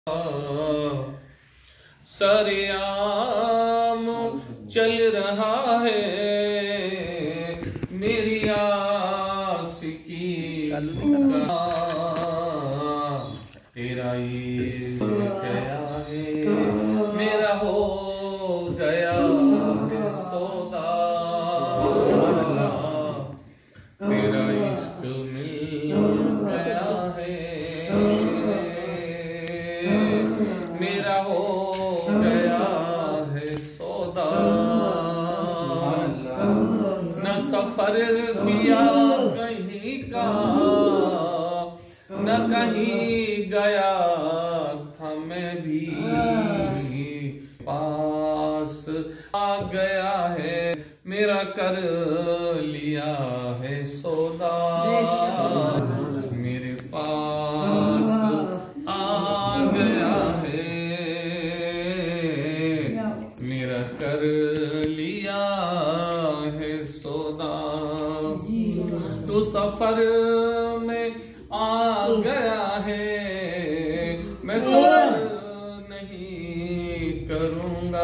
सरेआम चल रहा है मेरी आशिकी का, तेरा इश्क गया है मेरा हो गया है सौदा, तेरा इश्क मिल गया है मेरा हो गया है सौदा। न सफर किया कहीं का न कहीं गया था मैं भी, पास आ गया है मेरा कर लिया है सौदा, मेरे पास आ गया है मेरा कर लिया है सौदा। तू सफर में आ गया है मैं सफर नहीं करूंगा,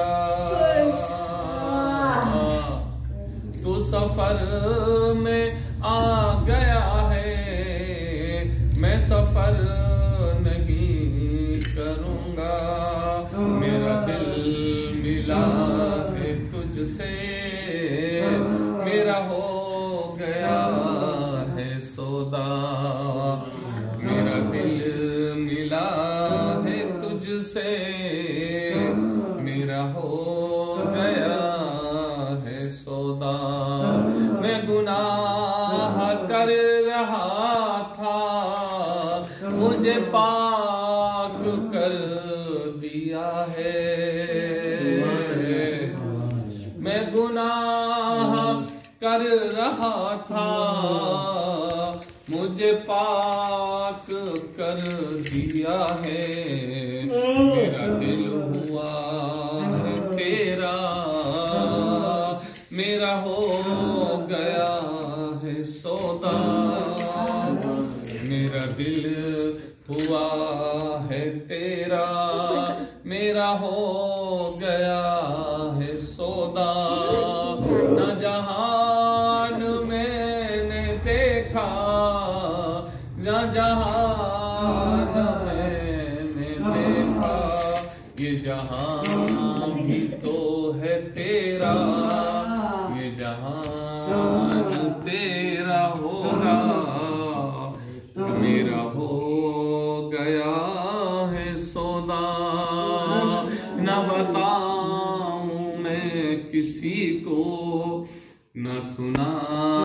तू सफर में आ गया है मैं सफर नहीं करूंगा, मेरा दिल मिला है तुझसे मेरा हो गया है सौदा, मेरा दिल मिला है तुझसे मेरा हो गया है सौदा। मैं गुनाह कर रहा था मुझे पाक कर दिया है, मैं गुनाह कर रहा था मुझे पाक कर दिया है, मेरा दिल हुआ है तेरा मेरा हो गया है सौदा, मेरा दिल हुआ है तेरा मेरा हो गया है सौदा। न जहान मैंने देखा न जहान मैंने देखा, ये जहान भी तो है तेरा, ये जहान तेरा होगा मेरा हो गया है सौदा। न बताऊं मैं किसी को न सुना